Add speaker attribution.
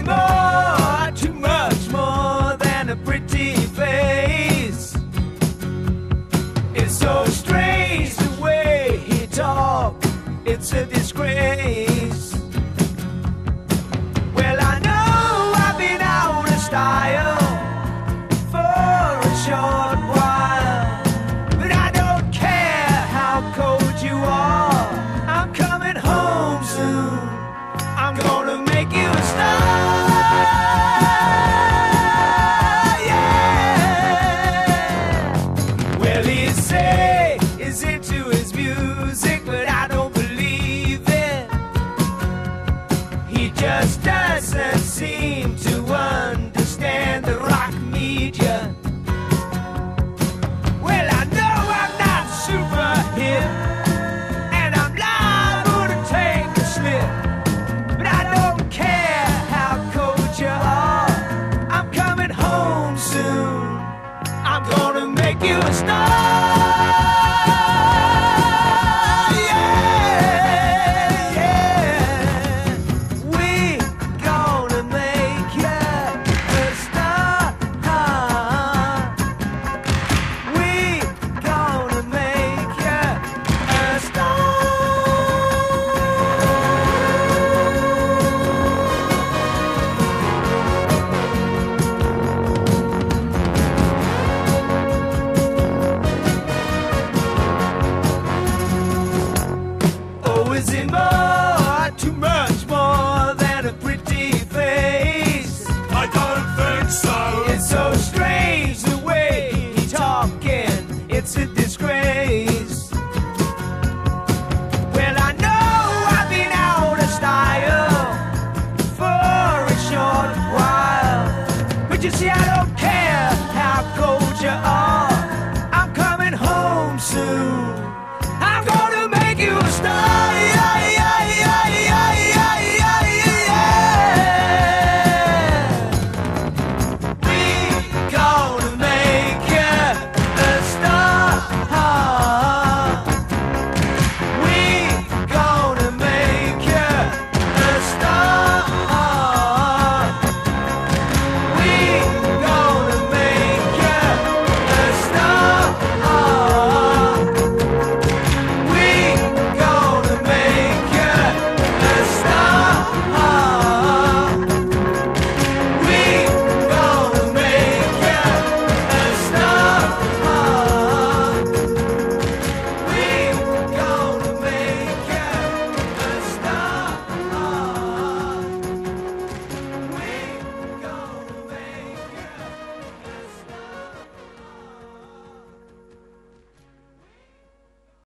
Speaker 1: more, too much more than a pretty face. It's so strange the way he talks, it's a disgrace. Well, I know I've been out of style for a short while, but I don't care how cold you are, I'm coming home soon. I'm gonna make you a star, yeah. Well, he'd say he's into his music, but I don't believe it. He just doesn't seem to understand the rock media. Well, I know I'm not super hip, and I'm liable to take a slip, but I don't care how cold you are, I'm coming home soon. I'm gonna make you a star, yeah, yeah. We gonna make you a star. We gonna make you a star. Oh, is it more, too much more than a pretty face?
Speaker 2: I don't think so.
Speaker 1: It's so strange the way he's talking, it's a disgrace. Well, I know I've been out of style for a short while, but you see, I don't care